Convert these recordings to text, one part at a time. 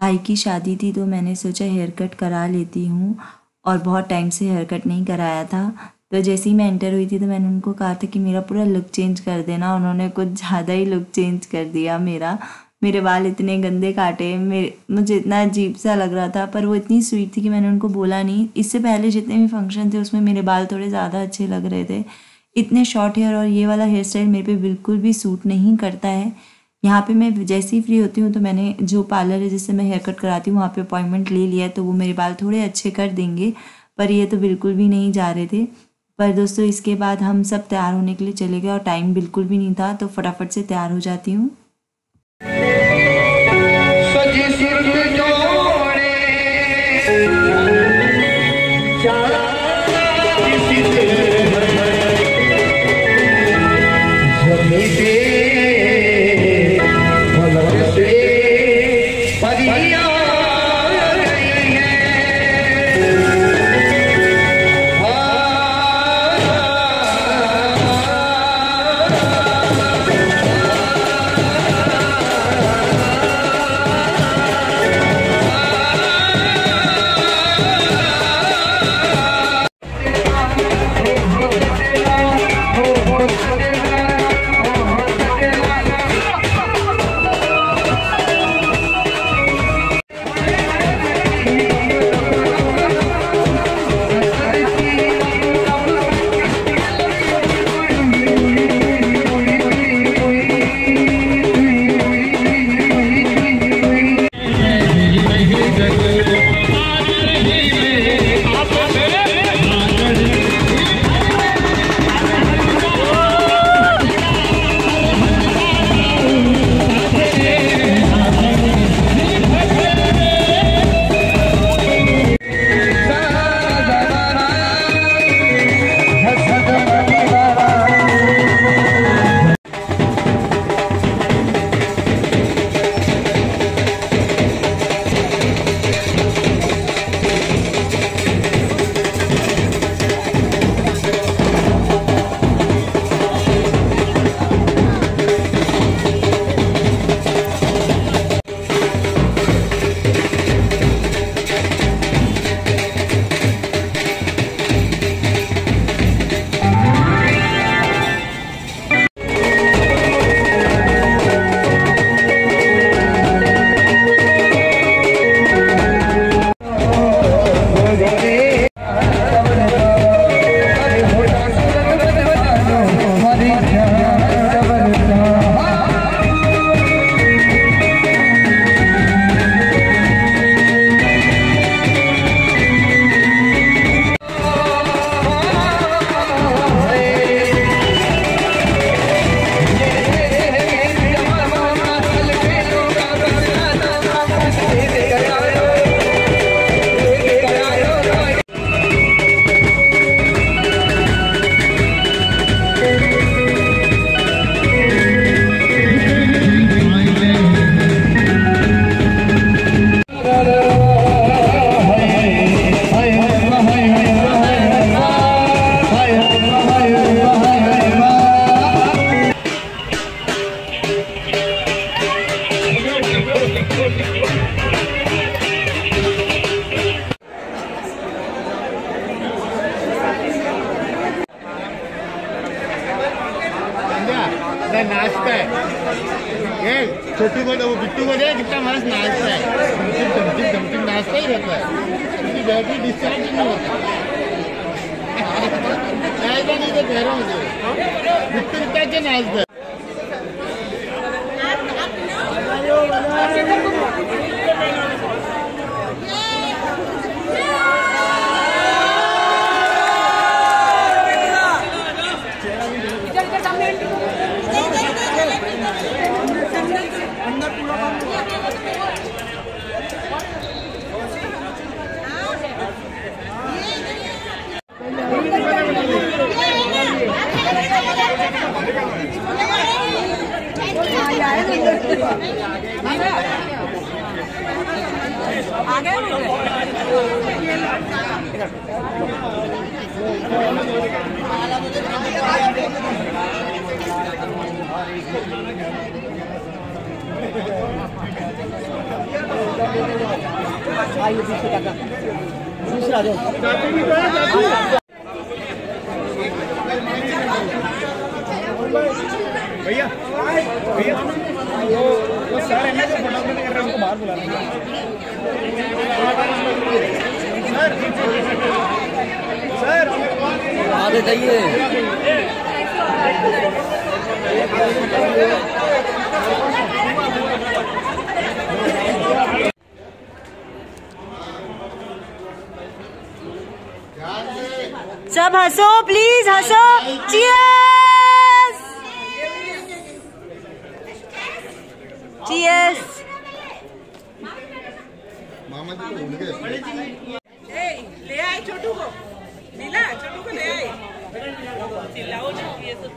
भाई की शादी थी तो मैंने सोचा हेयर कट करा लेती हूँ और बहुत टाइम से हेयर कट नहीं कराया था। तो जैसे ही मैं एंटर हुई थी तो मैंने उनको कहा था कि मेरा पूरा लुक चेंज कर देना। उन्होंने कुछ ज़्यादा ही लुक चेंज कर दिया मेरे बाल इतने गंदे काटे, मुझे इतना अजीब सा लग रहा था। पर वो इतनी स्वीट थी कि मैंने उनको बोला नहीं। इससे पहले जितने भी फंक्शन थे उसमें मेरे बाल थोड़े ज़्यादा अच्छे लग रहे थे। इतने शॉर्ट हेयर और ये वाला हेयर स्टाइल मेरे पे बिल्कुल भी सूट नहीं करता है। यहाँ पे मैं जैसे ही फ्री होती हूँ तो मैंने जो पार्लर है जिससे मैं हेयर कट कराती हूँ वहाँ पे अपॉइंटमेंट ले लिया है, तो वो मेरे बाल थोड़े अच्छे कर देंगे। पर ये तो बिल्कुल भी नहीं जा रहे थे। पर दोस्तों इसके बाद हम सब तैयार होने के लिए चले गए और टाइम बिल्कुल भी नहीं था, तो फटाफट से तैयार हो जाती हूँ। नाचता है ये छोटू को, वो बिट्टू को दे कितना मस्त नाचता है, धमचिम नाचता ही रहता है, बैटरी डिस्चार्ज नहीं होता। ऐसा नहीं तो कह रहा हूँ बिट्टू कितना अच्छा नाचता है। आगे दूसरा दो भैया भैया वो सर है ना जो फोटोग्राफी कर रहे हैं उनको बाहर बुला रहे हैं सर आगे जाइए सब हंसो प्लीज हंसो चीयर्स चीयर्स मामा जी को भूल गए ले आए छोटू को नीला छोटू को ले आए चिल्लाओ ना ये तो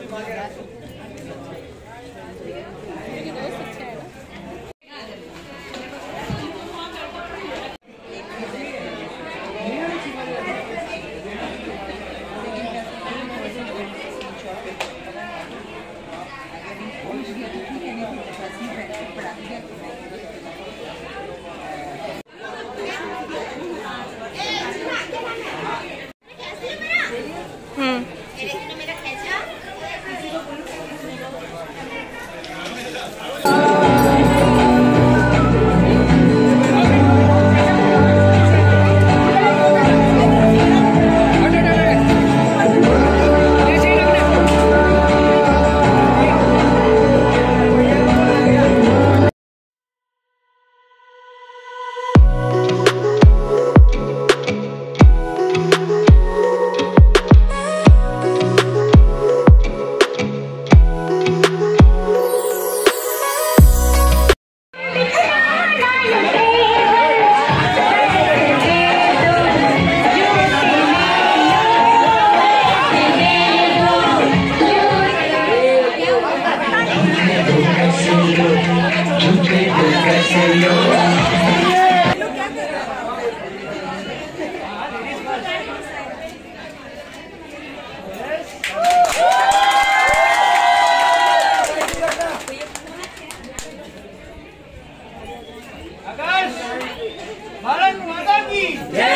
भारत माता की जय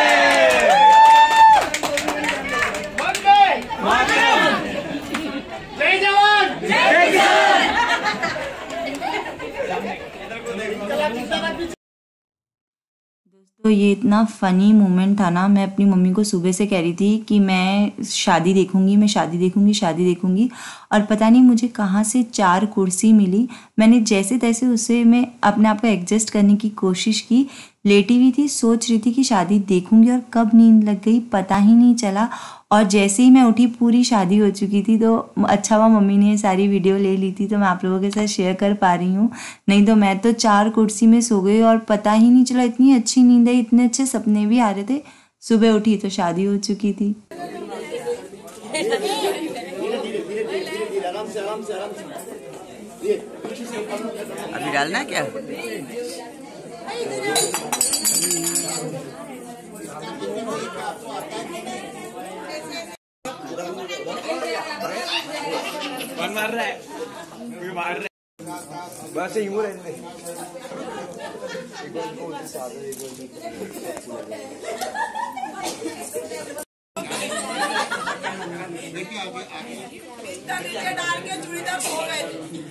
जय जवान जय दोस्तों ये इतना फ़नी मोमेंट था ना। मैं अपनी मम्मी को सुबह से कह रही थी कि मैं शादी देखूंगी, मैं शादी देखूंगी, शादी देखूंगी, और पता नहीं मुझे कहाँ से 4 कुर्सी मिली। मैंने जैसे तैसे उसे मैं अपने आप को एडजस्ट करने की कोशिश की, लेटी हुई थी, सोच रही थी कि शादी देखूंगी, और कब नींद लग गई पता ही नहीं चला। और जैसे ही मैं उठी पूरी शादी हो चुकी थी। तो अच्छा हुआ मम्मी ने ये सारी वीडियो ले ली थी, तो मैं आप लोगों के साथ शेयर कर पा रही हूँ। नहीं तो मैं तो 4 कुर्सी में सो गई और पता ही नहीं चला। इतनी अच्छी नींद आई, इतने अच्छे सपने भी आ रहे थे। सुबह उठी तो शादी हो चुकी थी। अभी डालना है क्या? कौन मार रहा है? कोई मार रहा है। बस यूं रहने नीचे डाल के चूड़ी तक हो गए।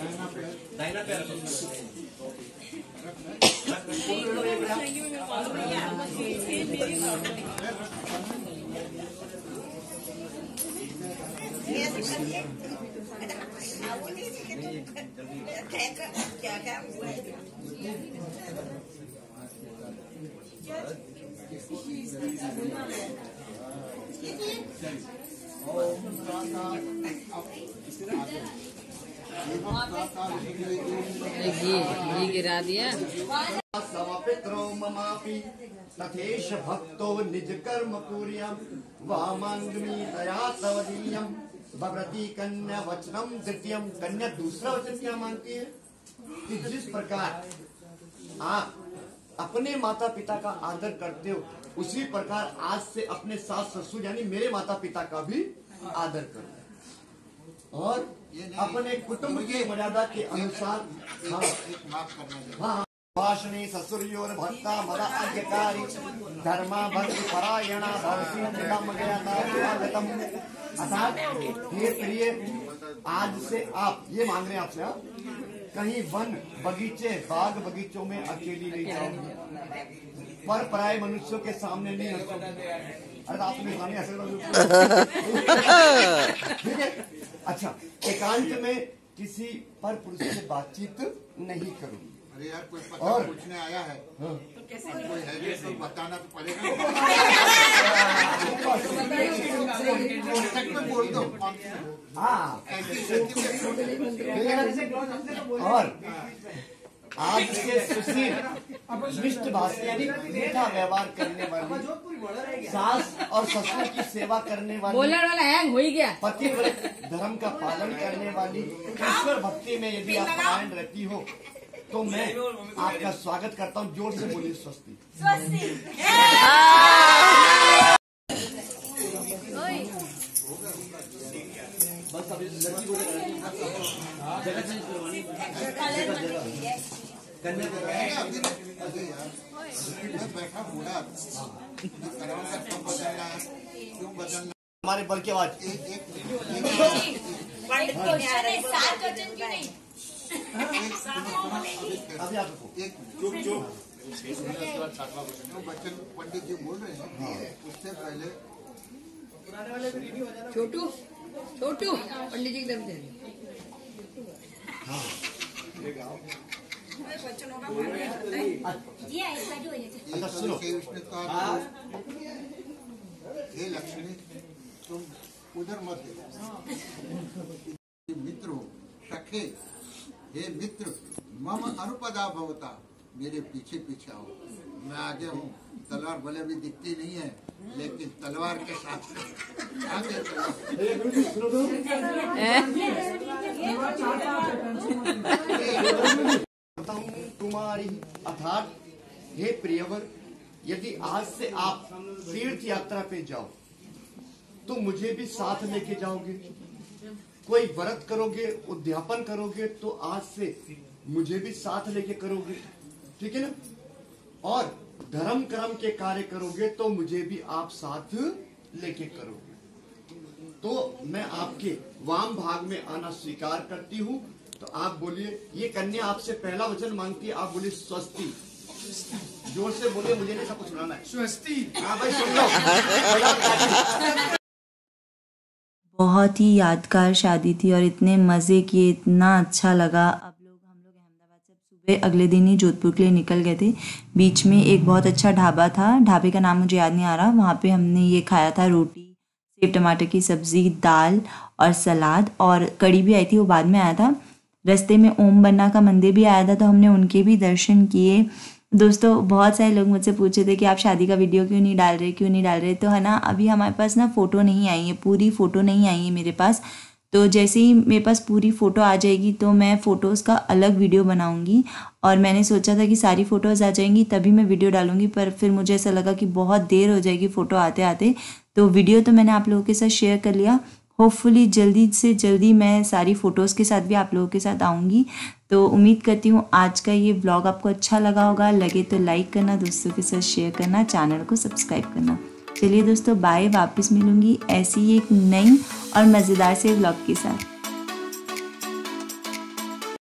घी गिरा दिया। समपित्रो ममापि तथेश भक्तो निज कर्म पूर्यम वामांगमी दया तवदीयम भगवती कन्या वचनम द्वितीयम। कन्या दूसरा वचन क्या मांगती है कि जिस प्रकार आप अपने माता पिता का आदर करते हो, उसी प्रकार आज से अपने सास ससुर यानी मेरे माता पिता का भी आदर करो और अपने कुटुंब की मर्यादा के अनुसार हाँ भाषणे ससुर्योर भक्ता मद आज्ञकारी धर्मा भक्ति परायणा स्वागतम। अर्थात हे प्रिय, आज से आप ये मांग रहे हैं आपसे, कहीं वन बगीचे बाग बगीचों में अकेली नहीं जाओगी, पर पराये मनुष्यों के सामने नहीं हंसोगी। अरे आपने सामने ऐसे ठीक है। अच्छा, एकांत में किसी पर पुरुष से बातचीत नहीं करूंगी। अरे यार, कोई पता पूछने आया है तो कैसे कोई है तो बताना तो पड़ेगा। बोल दो। हाँ, और आज से सुशील मिष्ट भाषी यानी मीठा व्यवहार करने वाली, सास और ससुर की सेवा करने वाली, पति धर्म का पालन करने वाली, ईश्वर भक्ति में यदि आप परायण रहती हो तो मैं आपका स्वागत करता हूँ। जोर से बोलिए स्वस्ति। बैठा बूढ़ा क्यों बदलना? हमारे बल के आवाज बच्चन पंडित जी बोल रहे हैं उससे पहले छोटू छोटू पंडित जी की तरफ से अच्छा सुनो। हे लक्ष्मी, तुम उधर मत मित्र हो सखे, हे मित्र मम अनुपदा भवता, मेरे पीछे पीछे आओ। मैं आगे हूँ, तलवार भले भी दिखती नहीं है लेकिन तलवार के साथ आगे तुम्हारी। अर्थात हे प्रियवर, यदि आज से आप तीर्थ यात्रा पे जाओ तो मुझे भी साथ लेके जाओगे। कोई व्रत करोगे, उद्यापन करोगे तो आज से मुझे भी साथ लेके करोगे, ठीक है ना। और धर्म कर्म के कार्य करोगे तो मुझे भी आप साथ लेके करोगे। तो मैं आपके वाम भाग में आना स्वीकार करती हूँ। तो आप बोलिए, ये कन्या आपसे पहला वचन मांगती है, आप बोलिए स्वस्ति। जोर से बोलिए, मुझे नहीं सब कुछ सुनाना है। स्वस्ति। हाँ भाई सुन लो। बहुत ही यादगार शादी थी और इतने मज़े किए, इतना अच्छा लगा। हम लोग अहमदाबाद से सुबह अगले दिन ही जोधपुर के लिए निकल गए थे। बीच में एक बहुत अच्छा ढाबा था, ढाबे का नाम मुझे याद नहीं आ रहा। वहाँ पे हमने ये खाया था, रोटी, सेव टमाटर की सब्ज़ी, दाल और सलाद, और कड़ी भी आई थी, वो बाद में आया था। रास्ते में ओम बन्ना का मंदिर भी आया था तो हमने उनके भी दर्शन किए। दोस्तों, बहुत सारे लोग मुझसे पूछे थे कि आप शादी का वीडियो क्यों नहीं डाल रहे, तो है ना, अभी हमारे पास ना फ़ोटो नहीं आई है, पूरी फ़ोटो नहीं आई है मेरे पास। तो जैसे ही मेरे पास पूरी फ़ोटो आ जाएगी तो मैं फ़ोटोज़ का अलग वीडियो बनाऊंगी। और मैंने सोचा था कि सारी फ़ोटोज़ आ जाएंगी तभी मैं वीडियो डालूंगी, पर फिर मुझे ऐसा लगा कि बहुत देर हो जाएगी फ़ोटो आते आते। तो वीडियो तो मैंने आप लोगों के साथ शेयर कर लिया। होपफुली जल्दी से जल्दी मैं सारी फ़ोटोज़ के साथ भी आप लोगों के साथ आऊँगी। तो उम्मीद करती हूँ आज का ये व्लॉग आपको अच्छा लगा होगा। लगे तो लाइक करना, दोस्तों के साथ शेयर करना, चैनल को सब्सक्राइब करना। चलिए दोस्तों, बाय। वापस मिलूँगी ऐसी एक नई और मज़ेदार से व्लॉग के साथ।